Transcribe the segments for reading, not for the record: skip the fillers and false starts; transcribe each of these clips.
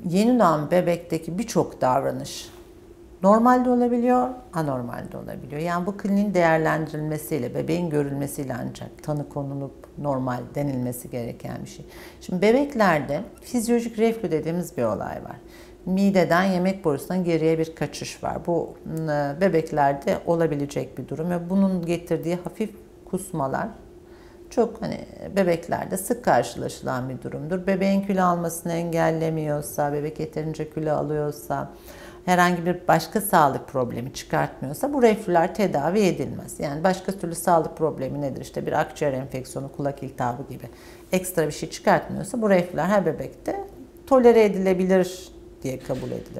Yeni doğan bebekteki birçok davranış normal de olabiliyor, anormal de olabiliyor. Yani bu kliniğin değerlendirilmesiyle, bebeğin görülmesiyle ancak tanı konulup normal denilmesi gereken bir şey. Şimdi bebeklerde fizyolojik reflü dediğimiz bir olay var. Mideden yemek borusuna geriye bir kaçış var. Bu bebeklerde olabilecek bir durum ve bunun getirdiği hafif kusmalar çok bebeklerde sık karşılaşılan bir durumdur. Bebeğin kilo almasını engellemiyorsa, bebek yeterince kilo alıyorsa, herhangi bir başka sağlık problemi çıkartmıyorsa bu reflüler tedavi edilmez. Yani başka türlü sağlık problemi nedir? İşte bir akciğer enfeksiyonu, kulak iltihabı gibi ekstra bir şey çıkartmıyorsa bu reflüler her bebekte tolere edilebilir diye kabul edilir.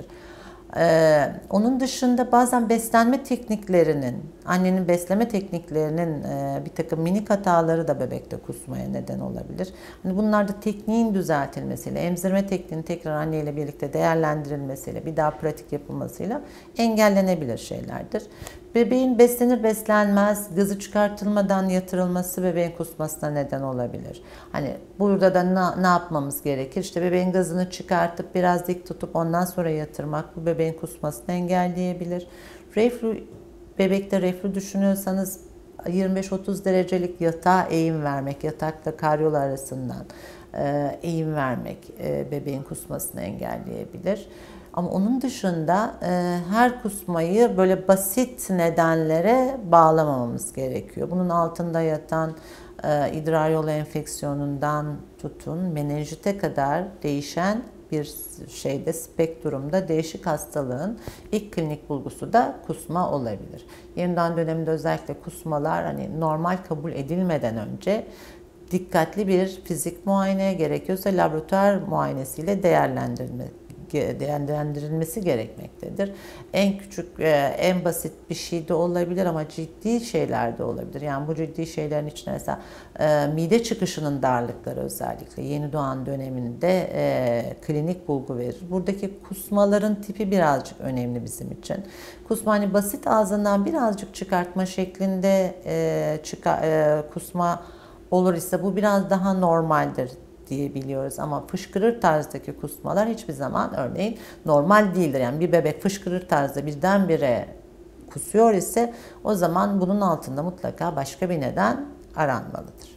Onun dışında bazen beslenme tekniklerinin, annenin besleme tekniklerinin bir takım minik hataları da bebekte kusmaya neden olabilir. Bunlar da tekniğin düzeltilmesiyle, emzirme tekniğinin tekrar anneyle birlikte değerlendirilmesiyle, bir daha pratik yapılmasıyla engellenebilir şeylerdir. Bebeğin beslenir beslenmez gazı çıkartılmadan yatırılması bebeğin kusmasına neden olabilir. Burada da ne yapmamız gerekir? İşte bebeğin gazını çıkartıp biraz dik tutup ondan sonra yatırmak bu bebeğin kusmasını engelleyebilir. Bebekte reflü düşünüyorsanız 25-30 derecelik yatağa eğim vermek, yatakla karyola arasından eğim vermek bebeğin kusmasını engelleyebilir. Ama onun dışında her kusmayı böyle basit nedenlere bağlamamamız gerekiyor. Bunun altında yatan idrar yolu enfeksiyonundan tutun menenjite kadar değişen bir spektrumda değişik hastalığın ilk klinik bulgusu da kusma olabilir. Yeni doğan döneminde özellikle kusmalar normal kabul edilmeden önce dikkatli bir fizik muayene gerekiyorsa laboratuvar muayenesiyle değerlendirilmesi gerekmektedir. En küçük, en basit bir şey de olabilir ama ciddi şeyler de olabilir. Yani bu ciddi şeylerin içine mesela mide çıkışının darlıkları özellikle yeni doğan döneminde klinik bulgu verir. Buradaki kusmaların tipi birazcık önemli bizim için. Kusma basit ağzından birazcık çıkartma şeklinde kusma olur ise bu biraz daha normaldir diyebiliyoruz ama fışkırır tarzdaki kusmalar hiçbir zaman örneğin normal değildir. Yani bir bebek fışkırır tarzda birdenbire kusuyor ise o zaman bunun altında mutlaka başka bir neden aranmalıdır.